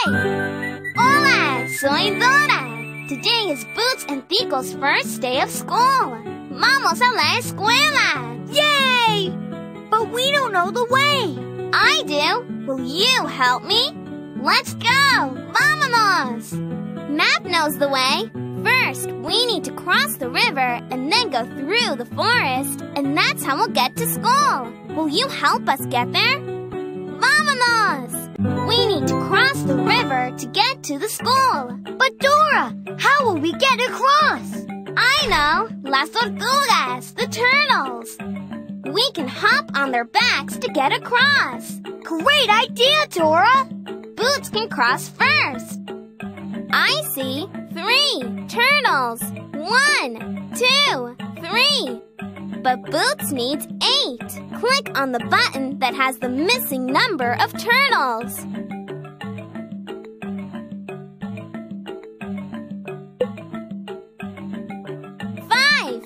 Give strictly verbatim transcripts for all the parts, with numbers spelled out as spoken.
Yay! Hola, soy Dora. Today is Boots and Tico's first day of school. Vamos a la escuela. Yay! But we don't know the way. I do. Will you help me? Let's go. Vámonos. Map knows the way. First, we need to cross the river and then go through the forest, and that's how we'll get to school. Will you help us get there? Vámonos! We need to cross the river to get to the school. But Dora, how will we get across? I know! Las tortugas, the turtles. We can hop on their backs to get across. Great idea, Dora! Boots can cross first. I see three turtles. One, two, three. But Boots needs eight. Click on the button that has the missing number of turtles. Five.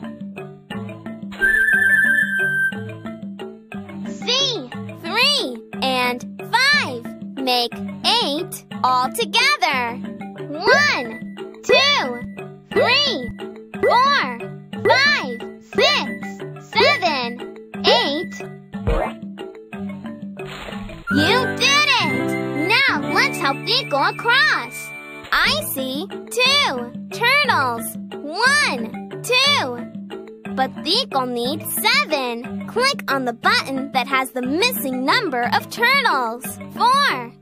See, three and five make eight all together. One, two, three, four, five, six, seven, eight. You did it! Now let's help Tico across. I see two turtles. One, two. But Tico needs seven. Click on the button that has the missing number of turtles. Four.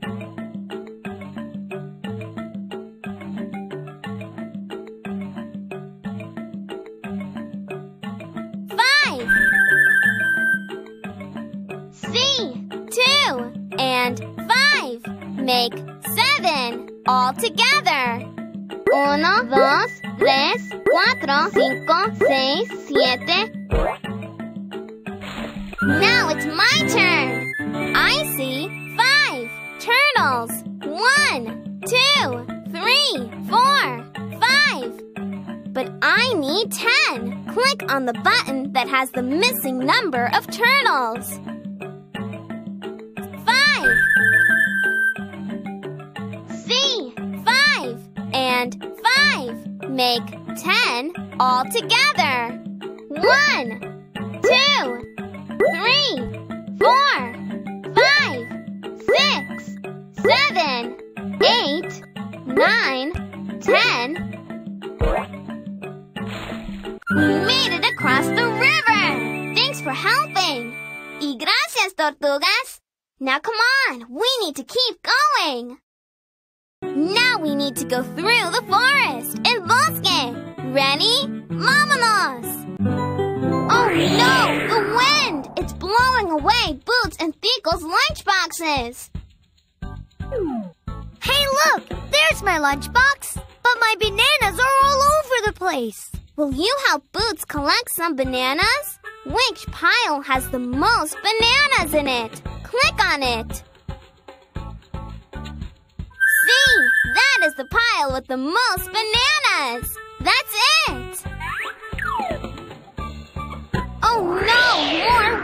And five make seven all together. Uno, dos, tres, cuatro, cinco, seis, siete. Now it's my turn. I see five turtles. One, two, three, four, five. But I need ten. Click on the button that has the missing number of turtles. See, five and five make ten all together. One, two, three, four, five, six, seven, eight, nine, ten. We made it across the river. Thanks for helping. Y gracias, tortugas. Now come on, we need to keep going. Now we need to go through the forest, el bosque. Ready? Vámonos! Oh no, the wind! It's blowing away Boots and Tico's lunchboxes. Hey look, there's my lunchbox. But my bananas are all over the place. Will you help Boots collect some bananas? Which pile has the most bananas in it? Click on it. See, that is the pile with the most bananas. That's it. Oh no, more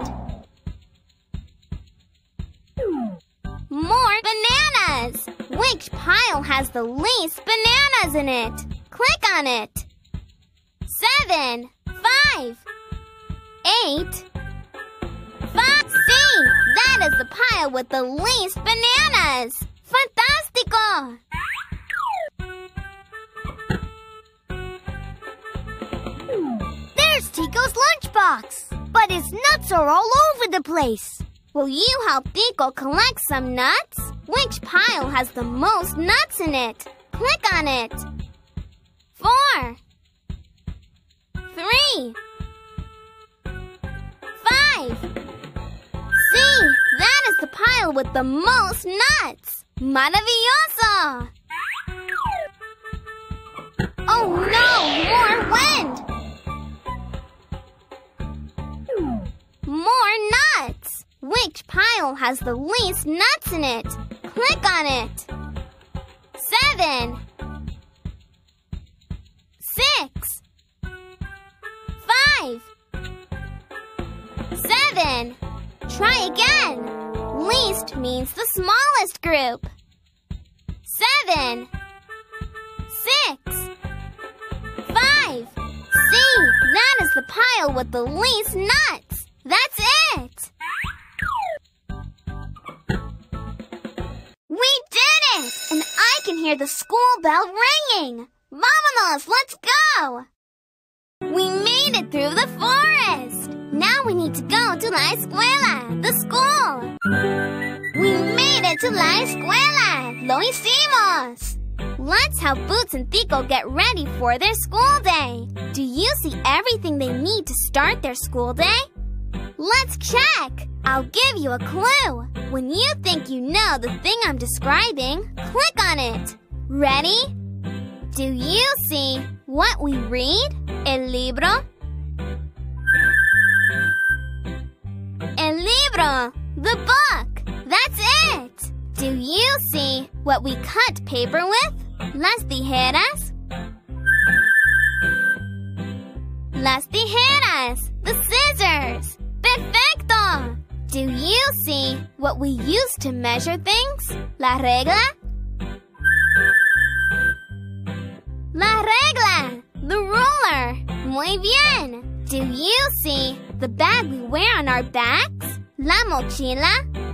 wind. More bananas. Which pile has the least bananas in it? Click on it. Seven, five, eight, five. See, that is the pile with the least bananas. Fantástico! There's Tico's lunchbox. But his nuts are all over the place. Will you help Tico collect some nuts? Which pile has the most nuts in it? Click on it. Four. Three. Five. See, that is the pile with the most nuts. Maravilloso! Oh no, more wind! More nuts! Which pile has the least nuts in it? Click on it. Seven. Six. Five. Seven. Try again. Least means the smallest group. seven, six, five. See, that is the pile with the least nuts. That's it. We did it! And I can hear the school bell ringing. Vámonos, let's go! We made it through the forest. Now we need to go to la escuela, the school. We made it to la escuela. Lo hicimos. Let's help Boots and Tico get ready for their school day. Do you see everything they need to start their school day? Let's check. I'll give you a clue. When you think you know the thing I'm describing, click on it. Ready? Do you see what we read? El libro? El libro, the book. That's it. Do you see what we cut paper with? Las tijeras? Las tijeras, the scissors. Perfecto. Do you see what we use to measure things? La regla? La regla, the ruler. Muy bien. Do you see the bag we wear on our backs? La mochila?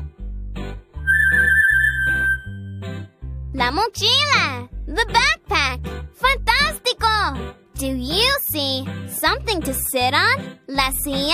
La mochila, the backpack. Fantástico. Do you see something to sit on? La silla?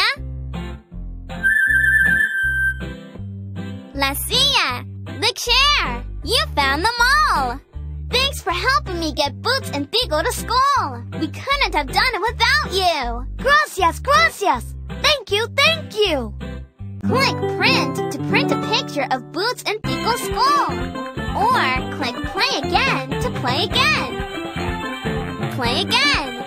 La silla, the chair. You found them all. Thanks for helping me get Boots and Tico to school. We couldn't have done it without you. Gracias, gracias. Thank you, thank you. Click print to print a picture of Boots and Tico's school. Or click play again to play again. Play again.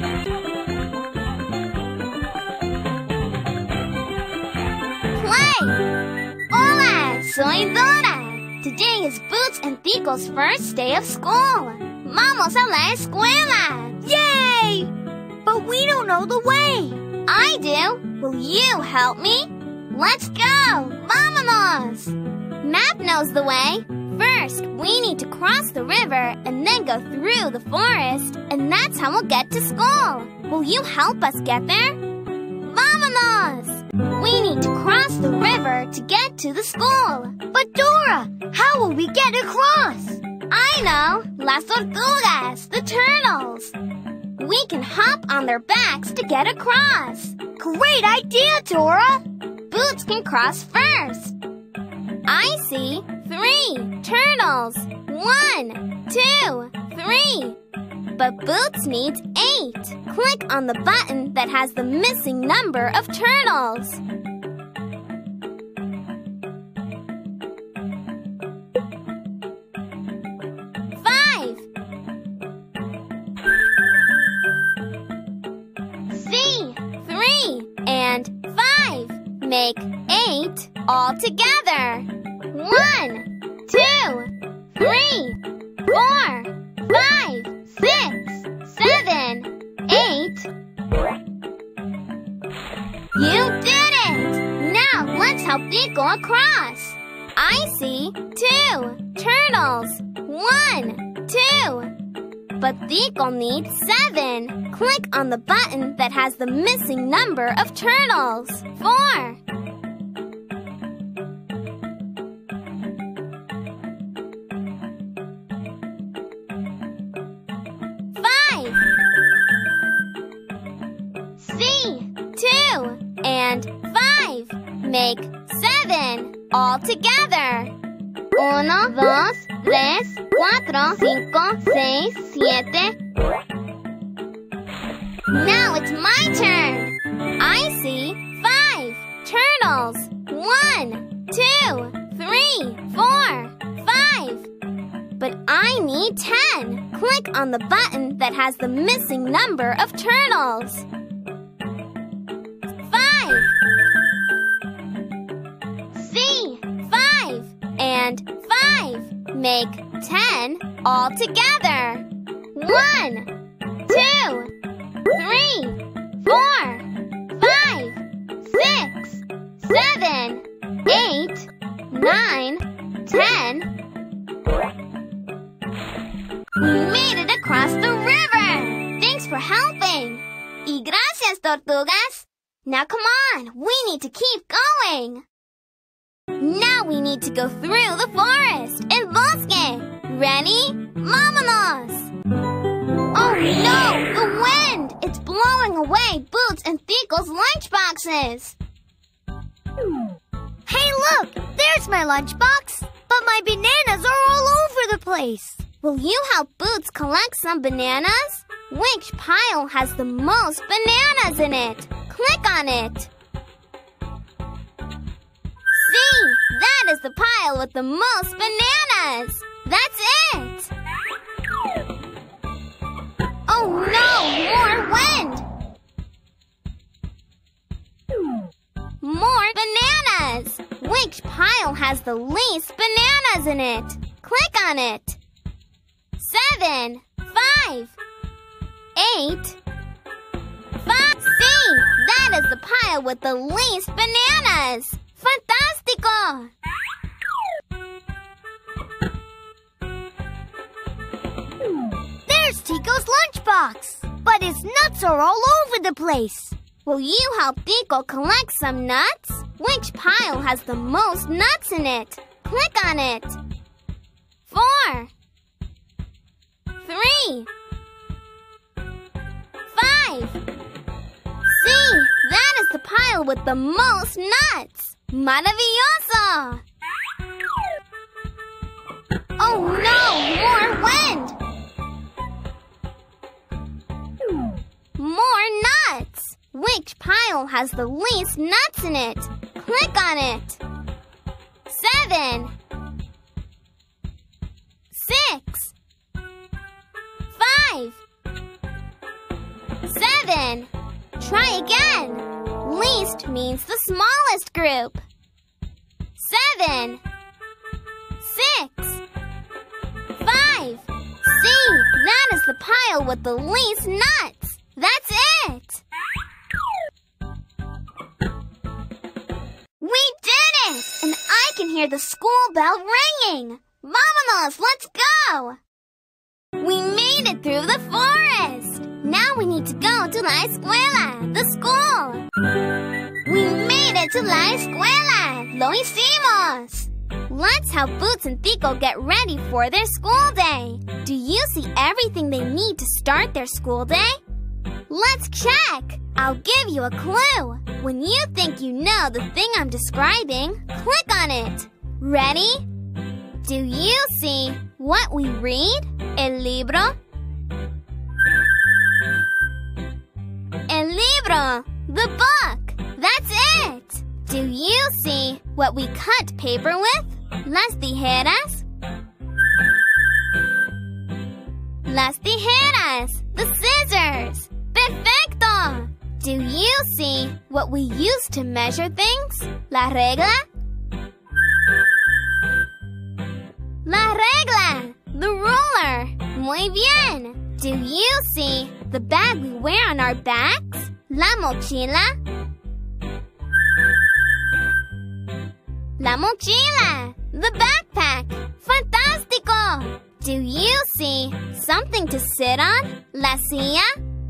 Play. Hola, soy Dora. Today is Boots and Tico's first day of school. Vamos a la escuela. Yay! But we don't know the way. I do. Will you help me? Let's go. Vámonos. Map knows the way. First, we need to cross the river and then go through the forest, and that's how we'll get to school. Will you help us get there? Vámonos! We need to cross the river to get to the school. But Dora, how will we get across? I know! Las tortugas, the turtles. We can hop on their backs to get across. Great idea, Dora! Boots can cross first. I see three turtles. One, two, three. But Boots needs eight. Click on the button that has the missing number of turtles. Five. See, three and five make eight all together. One, two, three, four, five, six, seven, eight. You did it! Now let's help Tico across. I see two turtles. One, two. But Tico needs seven. Click on the button that has the missing number of turtles. Four. Five. See, two and five make seven all together. Uno, dos, tres, cuatro, cinco, seis, siete. Now it's my turn. I see five turtles. One, two, three, four, five. But I need ten. Click on the button that has the missing number of turtles. Five. See, five and five make ten all together. One, two, three, four, five, six, seven, eight, nine, ten. Now come on, we need to keep going. Now we need to go through the forest, el bosque. Ready? Vámonos! Oh no, the wind! It's blowing away Boots and Tico's lunchboxes. Hey, look! There's my lunchbox. But my bananas are all over the place. Will you help Boots collect some bananas? Which pile has the most bananas in it? Click on it. See, that is the pile with the most bananas. That's it. Oh no, more wind. More bananas. Which pile has the least bananas in it? Click on it. Seven, five, eight, five. See, that is the pile with the least bananas. Fantástico! There's Tico's lunchbox, but his nuts are all over the place. Will you help Tico collect some nuts? Which pile has the most nuts in it? Click on it. Four. Three. Five. See, that is the pile with the most nuts. Maravilloso! Oh no, more wind! More nuts! Which pile has the least nuts in it? Click on it. Seven. Six. Five. Seven. Try again. Least means the smallest group. Seven. Six. Five. See, that is the pile with the least nuts. That's it. We did it! And I can hear the school bell ringing. Vámonos, let's go! We made it through the forest. Now we need to go to la escuela, the school. We made it to la escuela. Lo hicimos. Let's help Boots and Tico get ready for their school day. Do you see everything they need to start their school day? Let's check. I'll give you a clue. When you think you know the thing I'm describing, click on it. Ready? Do you see what we read? El libro. El libro. The book. That's it. Do you see what we cut paper with? Las tijeras. Las tijeras. The scissors. Perfecto. Do you see what we use to measure things? La regla. La regla. The ruler. Muy bien. Do you see the bag we wear on our backs? La mochila. La mochila. The backpack. Fantástico. Do you see something to sit on? La silla.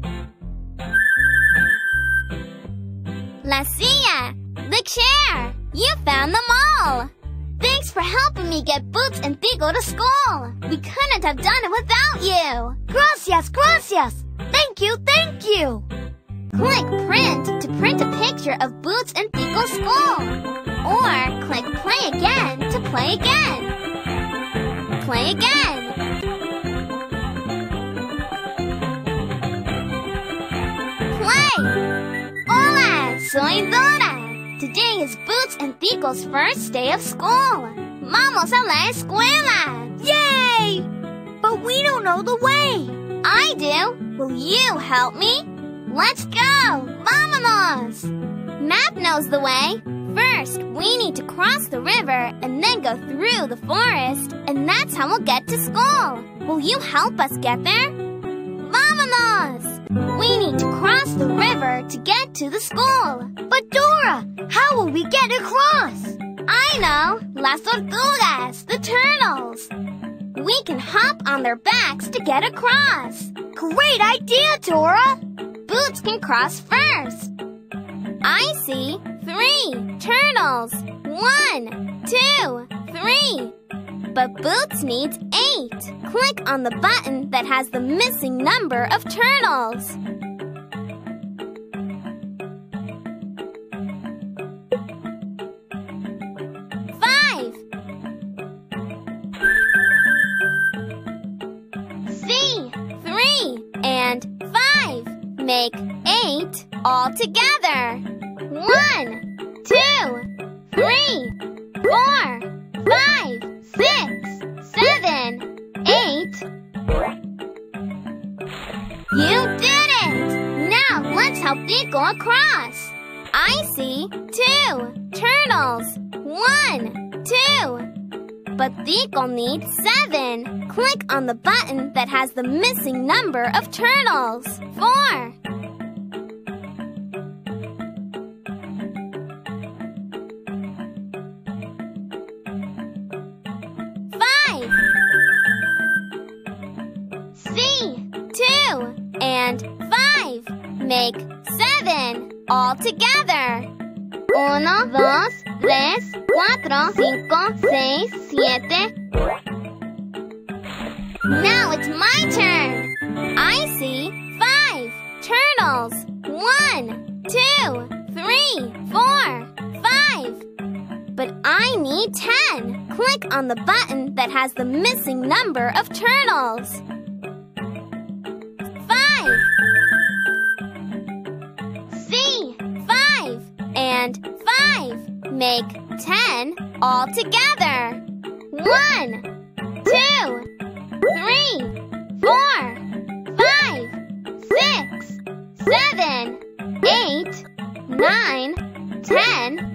La silla. The chair. You found them all. Thanks for helping me get Boots and Tico to school. We couldn't have done it without you. Gracias, gracias. Thank you, thank you. Click print to print a picture of Boots and Tico's school. Or click play again to play again. Play again. Play. Hola, soy Dora. Today is Boots and Tico's first day of school. Vamos a la escuela. Yay! But we don't know the way. I do. Will you help me? Let's go. Vámonos. Map knows the way. First, we need to cross the river and then go through the forest, and that's how we'll get to school. Will you help us get there? Vámonos! We need to cross the river to get to the school. But Dora, how will we get across? I know! Las tortugas, the turtles. We can hop on their backs to get across. Great idea, Dora! Boots can cross first. I see three turtles. One, two, three. But Boots needs eight. Click on the button that has the missing number of turtles. Five. See, three and five make eight all together. One, two, three, four, five, six, seven, eight. You did it! Now let's help Tico across. I see two turtles. One, two. But Tico needs seven. Click on the button that has the missing number of turtles. Four. Five. See, two and five make seven all together. Uno, dos, tres, cuatro, cinco, seis, siete. Now it's my turn. I see five turtles. One, two, three, four, five. But I need ten. Click on the button that has the missing number of turtles. Five. See, five and five make ten all together. One, two, three, four, five, six, seven, eight, nine, ten.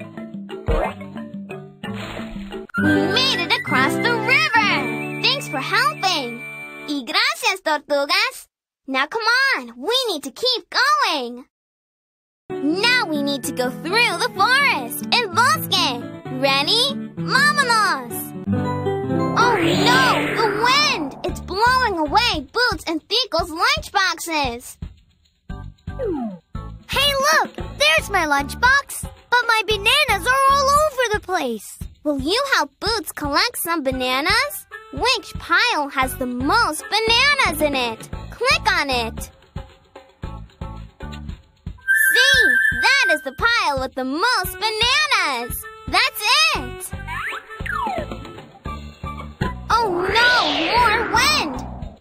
We made it across the river! Thanks for helping! Y gracias, tortugas! Now come on, we need to keep going! Now we need to go through the forest, el bosque! Ready? Vámonos! Oh no! The wind! It's blowing away Boots and Tico's lunchboxes! Hey, look! There's my lunchbox! But my bananas are all over the place! Will you help Boots collect some bananas? Which pile has the most bananas in it? Click on it. See, that is the pile with the most bananas. That's it. Oh no,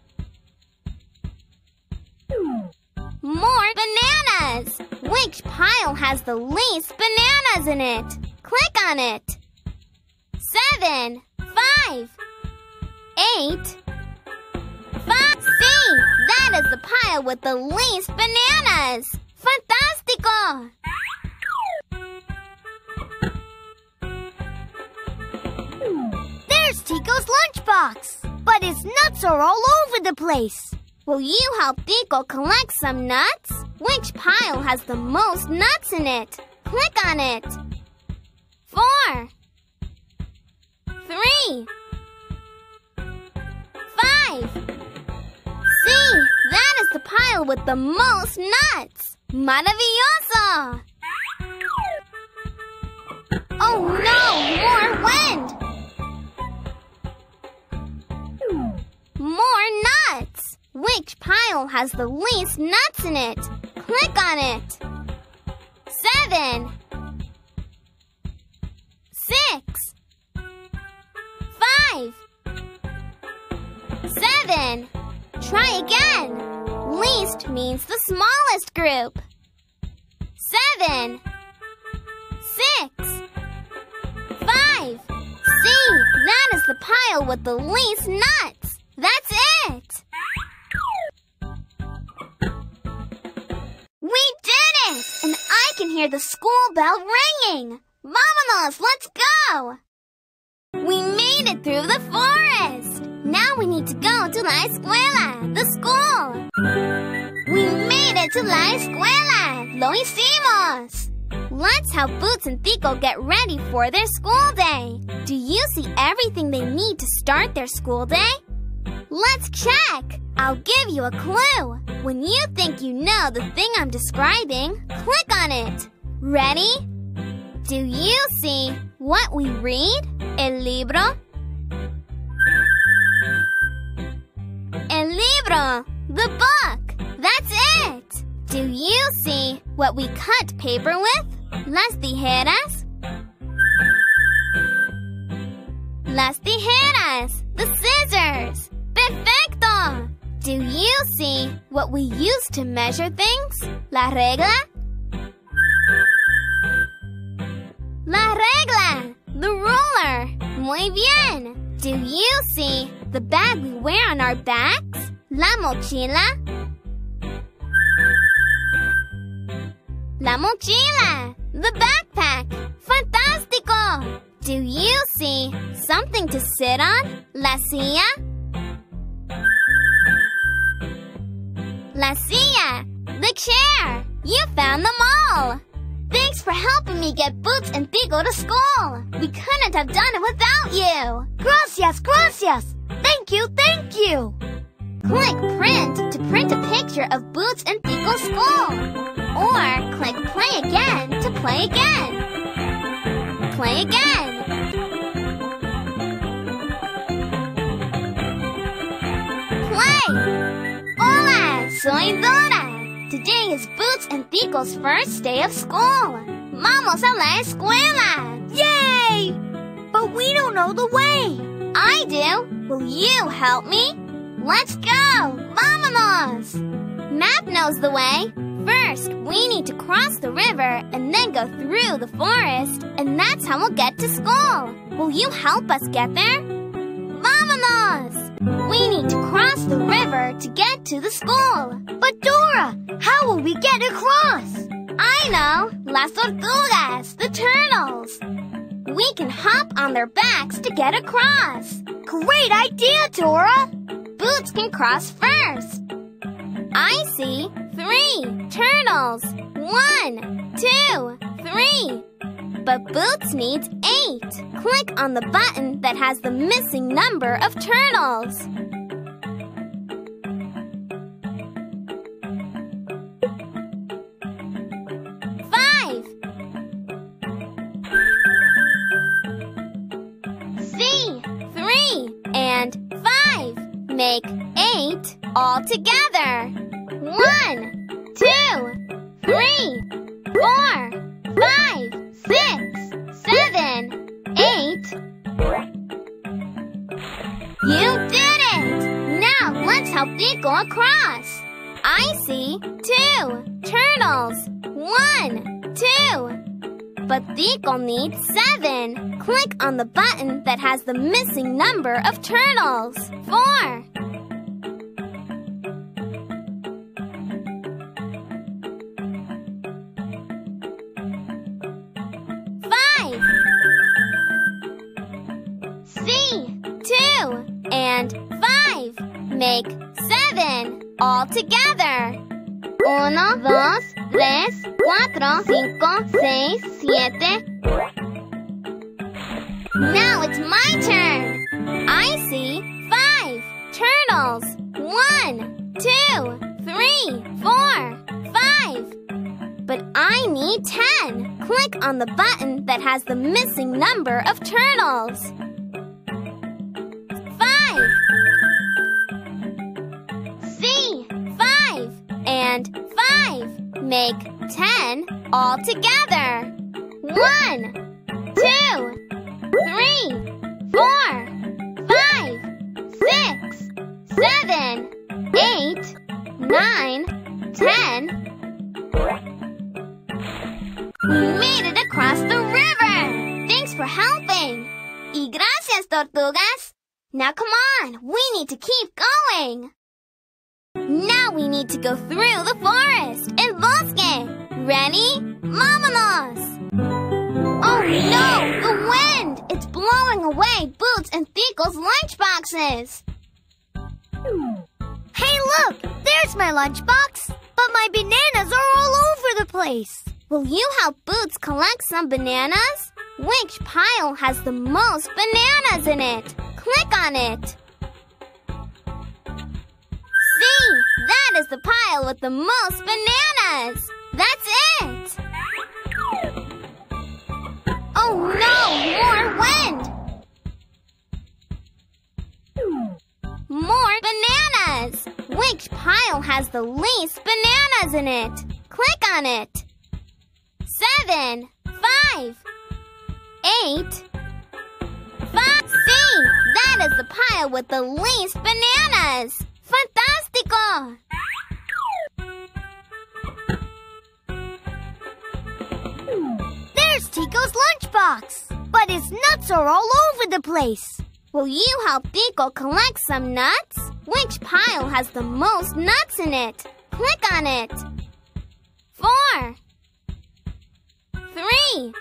more wind. More bananas. Which pile has the least bananas in it? Click on it. Seven, five, eight, five. See, that is the pile with the least bananas. Fantástico! There's Tico's lunchbox, but his nuts are all over the place. Will you help Tico collect some nuts? Which pile has the most nuts in it? Click on it. Four. Three. Five. See, that is the pile with the most nuts. Maravilloso! Oh no, more wind! More nuts! Which pile has the least nuts in it? Click on it. Seven. Six. Five. Seven. Try again. Least means the smallest group. Seven. Six. Five. See, that is the pile with the least nuts. That's it. We did it! And I can hear the school bell ringing. Vámonos, let's go! We made it through the forest. Now we need to go to la escuela, the school. We made it to la escuela. Lo hicimos. Let's help Boots and Tico get ready for their school day. Do you see everything they need to start their school day? Let's check. I'll give you a clue. When you think you know the thing I'm describing, click on it. Ready? Do you see what we read? El libro? El libro, the book. That's it. Do you see what we cut paper with? Las tijeras? Las tijeras, the scissors. Perfecto. Do you see what we use to measure things? La regla? La regla, the ruler. Muy bien. Do you see the bag we wear on our backs? La mochila? La mochila, the backpack. Fantástico. Do you see something to sit on? La silla? La silla, the chair. You found them all. Thanks for helping me get Boots and Tico to school. We couldn't have done it without you. Gracias, gracias. Thank you, thank you. Click print to print a picture of Boots and Tico's school. Or click play again to play again. Play again. Play. Hola, soy Dora. Today is Boots and Tico's first day of school. Vamos a la escuela. Yay! But we don't know the way. I do. Will you help me? Let's go. Vámonos. Map knows the way. First, we need to cross the river and then go through the forest, and that's how we'll get to school. Will you help us get there? Vámonos! We need to cross the river to get to the school. But Dora, how will we get across? I know! Las tortugas, the turtles. We can hop on their backs to get across. Great idea, Dora! Boots can cross first. I see three turtles. One, two, three. But Boots needs eight. Click on the button that has the missing number of turtles. Five. See, three and five make eight all together. One, two, three, four, five, six, seven, eight. You did it! Now let's help Tico across. I see two turtles. One, two. But Tico needs seven. Click on the button that has the missing number of turtles. Four. And five make seven all together. Uno, dos, tres, cuatro, cinco, seis, siete. Now it's my turn. I see five turtles. One, two, three, four, five. But I need ten. Click on the button that has the missing number of turtles. See, five and five make ten all together. One, two, three, four, five, six, seven, eight, nine, ten. We made it across the river. Thanks for helping. Y gracias, tortugas. Now come on, we need to keep going. Now we need to go through the forest, el bosque. Ready? Vámonos! Oh no, the wind! It's blowing away Boots and Tico's lunchboxes. Hey look, there's my lunchbox. But my bananas are all over the place. Will you help Boots collect some bananas? Which pile has the most bananas in it? Click on it. See, that is the pile with the most bananas. That's it. has the least bananas in it. Click on it. Seven, five, eight, five. See, that is the pile with the least bananas. Fantástico! There's Tico's lunchbox, but his nuts are all over the place. Will you help Tico collect some nuts? Which pile has the most nuts in it? Click on it. Four. Three.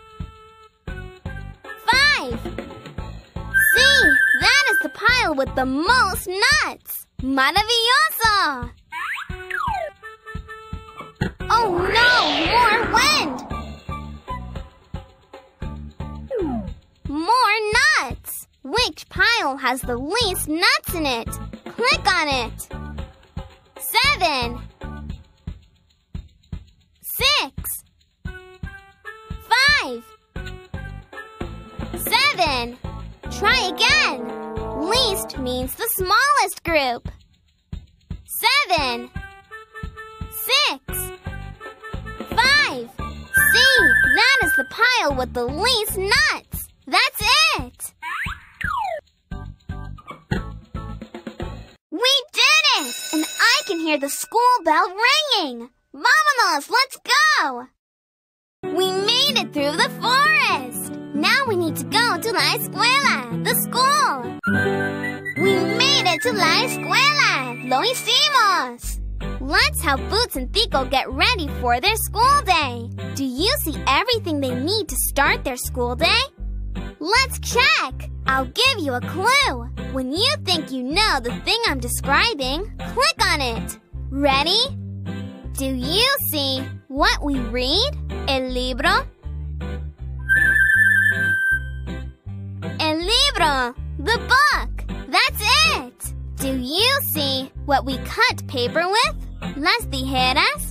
Five. See, that is the pile with the most nuts. Maravilloso! Oh no, more wind! More nuts! Which pile has the least nuts in it? Click on it. Seven. Six. Five. Seven. Try again. Least means the smallest group. Seven. Six. Five. See, that is the pile with the least nuts. That's it. We did it! And I can hear the school bell ringing. Vámonos, let's go! We made it through the forest. Now we need to go to la escuela, the school. We made it to la escuela. Lo hicimos. Let's help Boots and Tico get ready for their school day. Do you see everything they need to start their school day? Let's check. I'll give you a clue. When you think you know the thing I'm describing, click on it. Ready? Do you see what we read? El libro. El libro. The book. That's it. Do you see what we cut paper with? Las tijeras.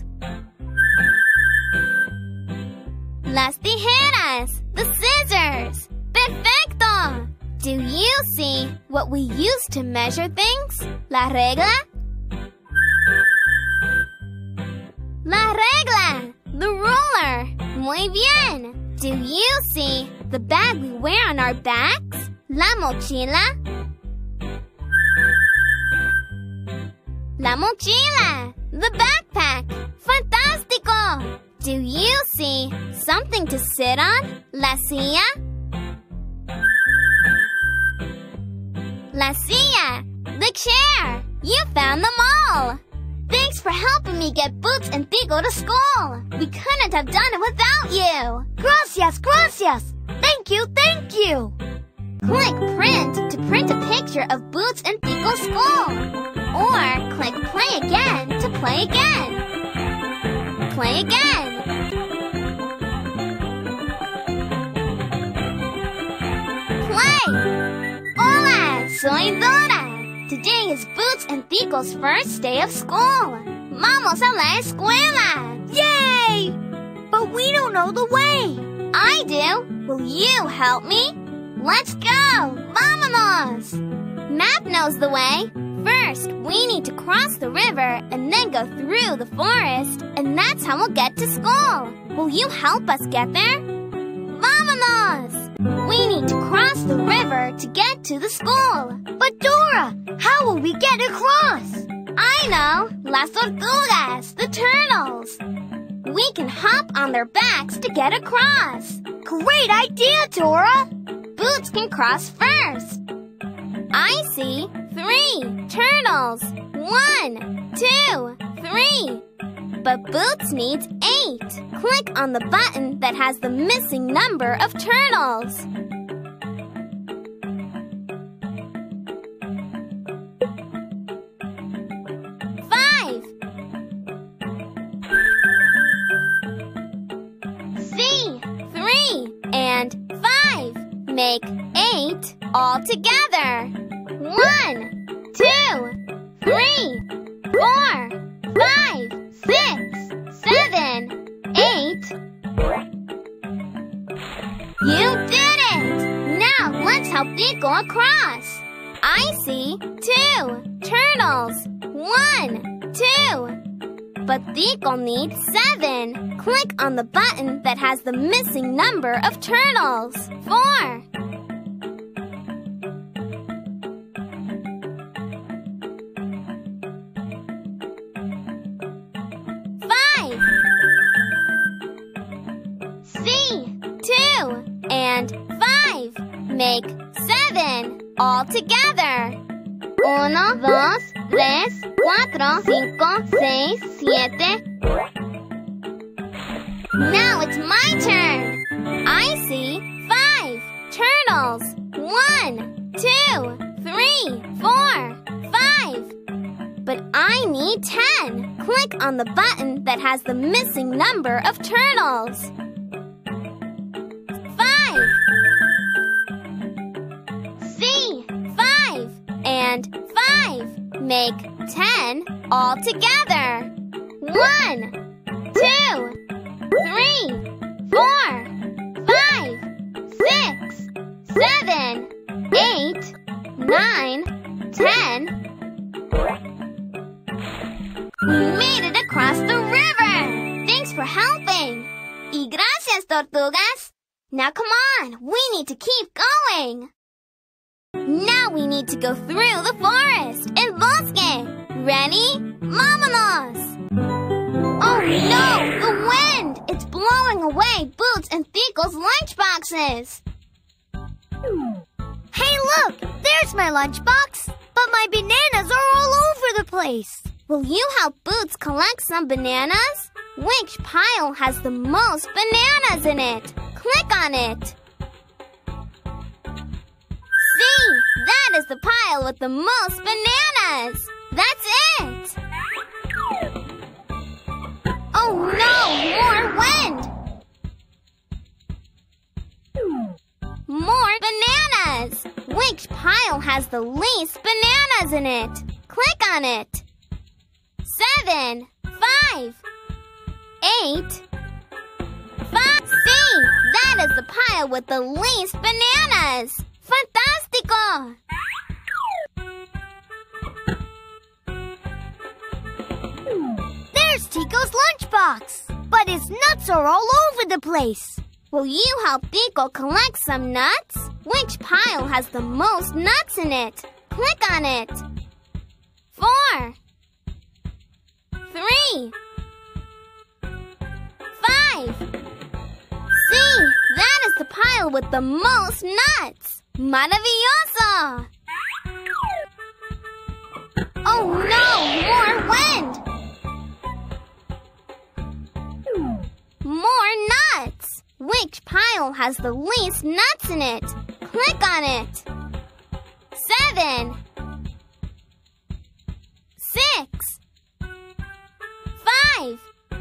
Las tijeras. The scissors. Perfecto. Do you see what we use to measure things? La regla? La regla! The ruler! Muy bien! Do you see the bag we wear on our backs? La mochila? La mochila! The backpack! Fantástico! Do you see something to sit on? La silla? La silla! The chair! You found them all! Thanks for helping me get Boots and Tico to school! We couldn't have done it without you! Gracias, gracias! Thank you, thank you! Click Print to print a picture of Boots and Tico's school. Or click Play Again to play again. Play again. Play! Hola, soy Dora. Today is Boots and Tico's first day of school. Vamos a la escuela. Yay! But we don't know the way. I do. Will you help me? Let's go. Vámonos. Map knows the way. First, we need to cross the river and then go through the forest, and that's how we'll get to school. Will you help us get there? Vámonos! We need to cross the river to get to the school. But Dora, how will we get across? I know! Las tortugas, the turtles. We can hop on their backs to get across. Great idea, Dora! Boots can cross first. I see three turtles. One, two, three. But Boots needs eight. Click on the button that has the missing number of turtles. Five. See, three and five make eight all together. One, two, three, four, five, six, seven, eight. You did it! Now let's help Tico across. I see two turtles. One, two. But Tico needs seven. Click on the button that has the missing number of turtles. Four. Five. C. Two and five make seven all together. Uno, dos, tres, cuatro, cinco, seis, siete. Now it's my turn. I see five turtles. One, two, three, four, five. But I need ten. Click on the button that has the missing number of turtles. Five. C. Five and five make ten all together. One, two, three, four, five, six, seven, eight, nine, ten. We made it across the river! Thanks for helping! Y gracias, tortugas! Now come on, we need to keep going! Now we need to go through the forest, el bosque! Ready? ¡Vámonos! Oh no! The wind! It's blowing away Boots and Tico's lunchboxes! Hey, look! There's my lunchbox! But my bananas are all over the place! Will you help Boots collect some bananas? Which pile has the most bananas in it? Click on it! See! That is the pile with the most bananas! That's it! Oh no! More wind! More bananas! Which pile has the least bananas in it? Click on it! Seven, five, eight, five. See, that is the pile with the least bananas. Fantástico! There's Tico's lunchbox, but his nuts are all over the place. Will you help Tico collect some nuts? Which pile has the most nuts in it? Click on it. Four. Three. Five. See, that is the pile with the most nuts. Maravilloso! Oh no, more wind! More nuts! Which pile has the least nuts in it? Click on it. Seven. Six. Five.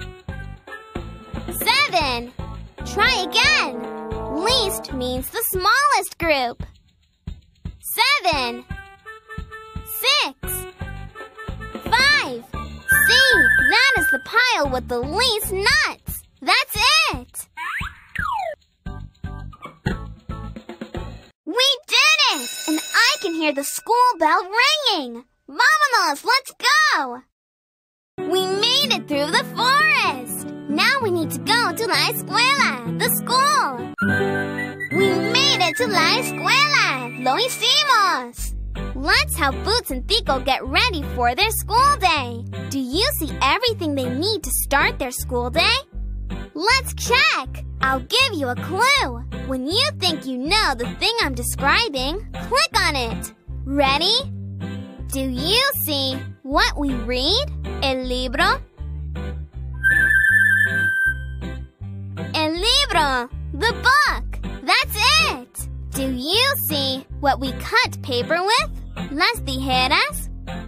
Seven. Try again. Least means the smallest group. Seven. Six. Five. See, that is the pile with the least nuts. That's it. We did it! And I can hear the school bell ringing. Vámonos, let's go! We made it through the forest. Now we need to go to la escuela, the school. We made it to la escuela. Lo hicimos. Let's help Boots and Tico get ready for their school day. Do you see everything they need to start their school day? Let's check. I'll give you a clue. When you think you know the thing I'm describing, click on it. Ready? Do you see what we read? El libro. El libro. The book. That's it. Do you see what we cut paper with? Las tijeras.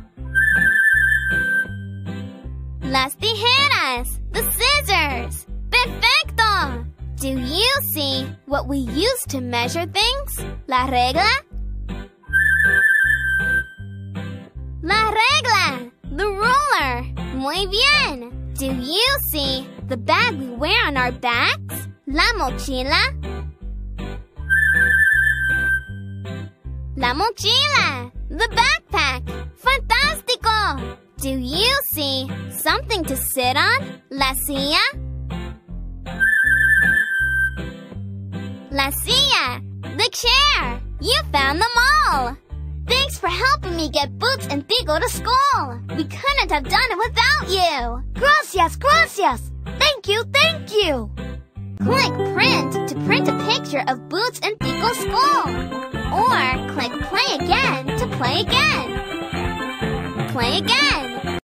Las tijeras. The scissors. Perfecto. Do you see what we use to measure things? La regla. La regla. The ruler. Muy bien. Do you see the bag we wear on our backs? La mochila. La mochila. The backpack. Fantástico. Do you see something to sit on, La Silla? La Silla, the chair! You found them all! Thanks for helping me get Boots and Tico to school! We couldn't have done it without you! Gracias, gracias! Thank you, thank you! Click Print to print a picture of Boots and Tico's school. Or click Play Again to play again. Play again!